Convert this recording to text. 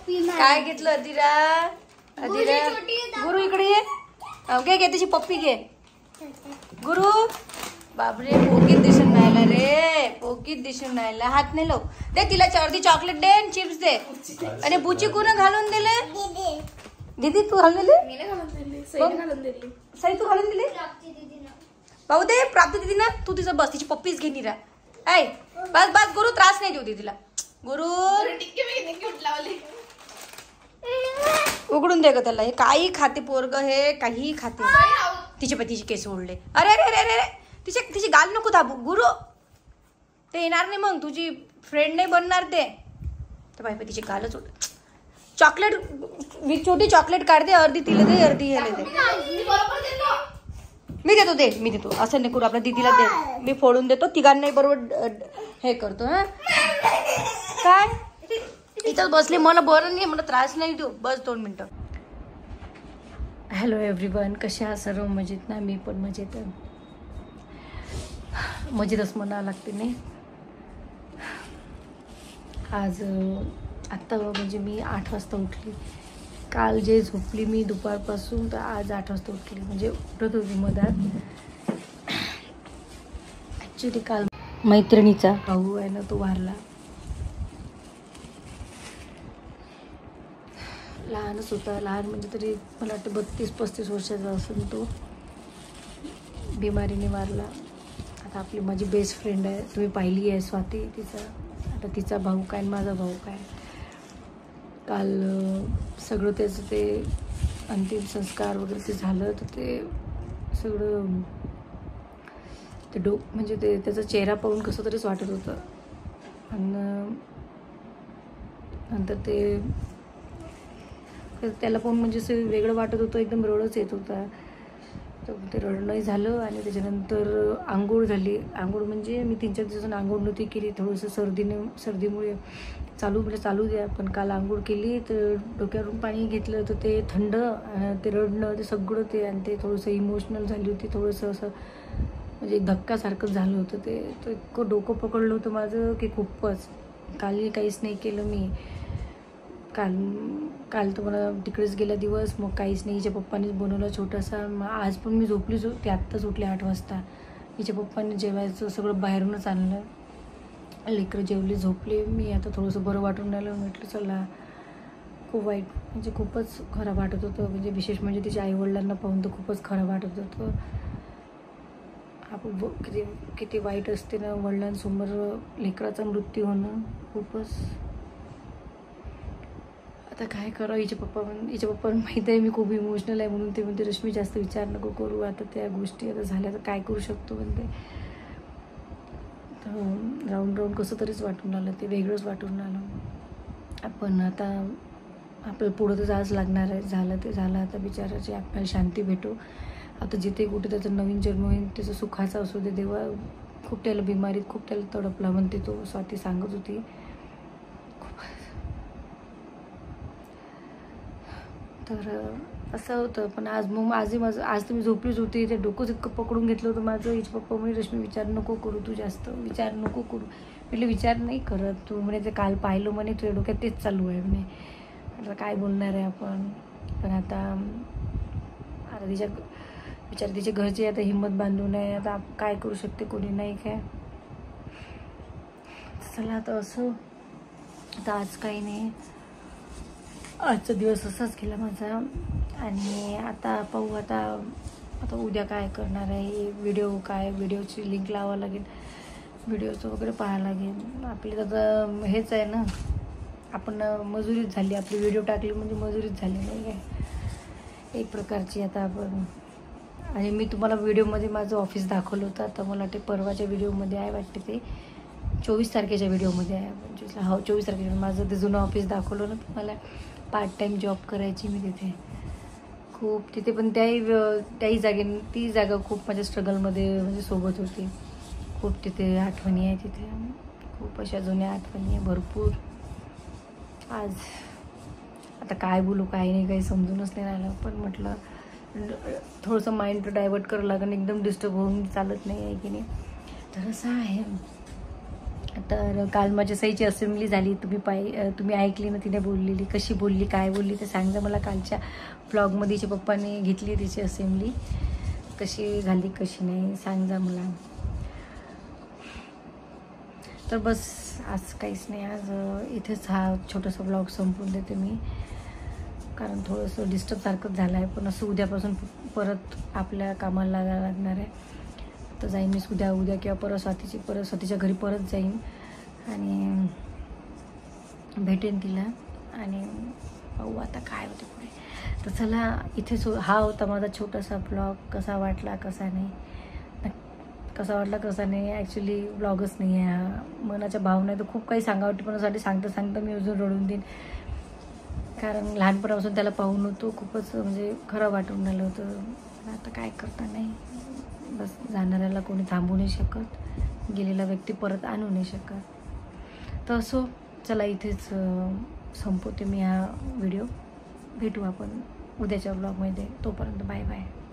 काय घेतलं अदिरा? अदिरा गुरु इकडे ये. घे घे त्याची पप्पी घे. गुरु बापरे पोकीत दिसून राहिला रे. पोकीत दिसून राहिला. हात नाही लाव. दे तिला अर्धी चॉकलेट दे आणि चिप्स दे. आणि बुची कुणा घालून दिले? दीदी तू घालून दिली? सई तू घालून दिली? भाऊ दे प्राप्ती दीदी ना. तू तिचं बस तिची पप्पीच घे निरा. ऐ बस बस गुरु त्रास नाही देऊ तिला. गुरु उघडून दे ग त्याला. हे काही खाते पोरग हे काही खाते. तिचे केस ओढले. अरे अरे अरे अरे तिची गाल नको दाबू गुरु. ते येणार नाही मग तुझी फ्रेंड नाही बनणार ते. तर बाई तिची गालच ओढ. चॉकलेट छोटी चॉकलेट काढते. अर्धी तिला दे अर्धी ह्याला दे. मी देतो असं नाही करू. आपल्या दीदीला दे. मी फोडून देतो. तिघांनाही बरोबर हे करतो. हा काय इथं बसले मला बरं नाही. मला त्रास नाही देऊ. बस 2 मिनिटं. Hello everyone. कसे आहात सर्व? मजेत ना? मी पण मजेत. मजेतच म्हणावं लागते नाही. आज आत्ता म्हणजे मी 8 वाजता उठली. काल जे झोपली मी दुपारपासून तर आज 8 वाजता उठली. म्हणजे उठत होती मधात. ॲक्च्युली काल मैत्रिणीचा भाऊ आहे ना तो वारला. लहानच होता. लहान म्हणजे तरी मला वाटतं 32-35 वर्षाचा असेल तो. बिमारीने वारला. आता आपली माझी बेस्ट फ्रेंड आहे. तुम्ही पाहिली आहे स्वाती तिचा. आता तिचा भाऊ काय माझा भाऊ काय. काल सगळं त्याचं ते अंतिम संस्कार वगैरे ते झालं तर ते सगळं ते म्हणजे ते त्याचा चेहरा पाहून कसं तरीच वाटत होतं. आणि नंतर त्याला पाहून म्हणजे असं वेगळं वाटत होतं. एकदम रडच येत होता. तर ते रडणंही झालं. आणि त्याच्यानंतर आंघोळ झाली. आंघोळ म्हणजे मी 3-4 दिवसांनी आंघोळ नव्हती केली. थोडंसं सर्दीमुळे चालू द्या. पण काल आंघोळ केली तर डोक्यावरून पाणी घेतलं तर ते थंड ते रडणं ते सगळं ते. आणि ते थोडंसं इमोशनल झाली होती. थोडंसं असं म्हणजे धक्कासारखं झालं होतं ते. तर इतकं डोकं पकडलं होतं माझं की खूपच. कालही काहीच नाही केलं मी. काल तर मला तिकडेच गेला दिवस. मग काहीच नाही. हिच्या पप्पानेच बनवलं छोटासा. मग आज पण मी झोपलीच. ते आत्ताच उठले 8 वाजता. हिच्या पप्पाने जेवायचं सगळं बाहेरूनच आणलं. लेकरं जेवले झोपले. मी आता थोडंसं बरं वाटून राहिलं. म्हटलं चला. खूप वाईट म्हणजे खूपच खराब वाटत होतं. म्हणजे विशेष म्हणजे तिच्या आईवडिलांना पाहून तर खूपच खराब वाटत होतं. आपण किती वाईट असते ना वडिलांसमोर लेकराचा मृत्यू होणं. खूपच. आता काय करावं. हिच्या पप्पाला माहीत आहे मी खूप इमोशनल आहे म्हणून. ते म्हणते रश्मी जास्त विचार नको करू. आता त्या गोष्टी आता झाल्या तर काय करू शकतो म्हणते. तर राऊंड कसं तरीच वाटून आलं. ते वेगळंच वाटून आलं. आपण आता आपल्याला पुढं तर जायच लागणार आहे. झालं ते झालं. आता बिचाराची आपल्याला शांती भेटो. आता जिथे कुठे त्याचा नवीन जन्म होईल त्याचा सुखाचा असू दे देवा. खूप त्याला बिमारीत खूप त्याला तडपला म्हणते तो. स्वाती सांगत होती. तर असं होतं. पण आज तर मी झोपलीच होती. ते डोकंच इतकं पकडून घेतलं होतं माझं. हिचे पप्पा म्हणे रश्मी विचार नको करू. तू जास्त विचार नको करू. म्हटलं विचार नाही करत. तू म्हणे ते काल पाहिलं म्हणे तुझ्या डोक्यात तेच चालू आहे म्हणे. म्हटलं काय बोलणार आहे आपण. पण आता तिच्या घरची आता हिंमत बांधून आहे. आता काय करू शकते कोणी नाही काय. चला आता असं. आता आज काही नाही. आजचा दिवस असाच गेला माझा. आणि आता पाहू आता उद्या काय करणार आहे. व्हिडिओची लिंक लावावं लागेल. व्हिडिओचं वगैरे पाहावं लागेल. आपली आता हेच आहे ना. आपण मजुरीच झाली. आपली व्हिडिओ टाकली म्हणजे मजुरीच झाली नाही काय एक प्रकारची. आता आपण आणि मी तुम्हाला व्हिडिओमध्ये माझं ऑफिस दाखवलं होतं. आता मला ते परवाच्या व्हिडिओमध्ये आहे वाटते. ते 24 तारखेच्या व्हिडिओमध्ये आहे. 24 तारखेच्या माझं ते जुनं ऑफिस दाखवलं ना तुम्हाला. पार्ट टाईम जॉब करायची मी तिथे. खूप तिथे पण त्याही जागेने ती जागा खूप माझ्या स्ट्रगलमध्ये म्हणजे सोबत होती. खूप तिथे आठवणी आहे. तिथे खूप अशा जुन्या आठवणी आहे भरपूर. आज आता काय बोलू काय नाही काही समजूनच नाही राहिलं. पण म्हटलं थोडंसं माइंड डायवर्ट करावं लागेल. एकदम डिस्टर्ब होऊन चालत नाही आहे की नाही. तर असं आहे. तर काल माझ्या सईची असेंब्ली झाली. तुम्ही ऐकली ना तिने बोललेली, कशी बोलली, काय बोलली ते सांगा मला. कालच्या ब्लॉगमध्ये तिच्या पप्पाने घेतली तिची असेंब्ली, कशी झाली कशी नाही सांगा मला. तर बस आज काहीच नाही. आज इथेच हा छोटासा ब्लॉग संपवून देते मी, कारण थोडंसं डिस्टर्ब सारखंच झालं आहे. पण असं उद्यापासून परत आपल्या कामाला लागायला लागणार आहे. तर जाईन मी उद्या किंवा परत स्वातीच्या घरी परत जाईन आणि भेटेन तिला आणि पाहू आता काय होते पुढे. तर चला इथेच हा होता माझा छोटासा ब्लॉग. कसा वाटला कसा नाही ॲक्च्युली ब्लॉगच नाही आहे हा, मनाच्या भावना तर खूप काही सांगावटीपणासाठी सांगता मी अजून रडून देईन. कारण लहानपणापासून त्याला पाहून होतो, खूपच म्हणजे खरं वाटून राहिलं होतं. आता काय करता नाही, बस जाणाऱ्याला कोणी थांबवू नाही शकत, गेलेला व्यक्ती परत आणू नाही शकत. तर असो चला इथेच संपवते मी हा व्हिडिओ. भेटू आपण उद्याच्या ब्लॉगमध्ये. तोपर्यंत बाय बाय.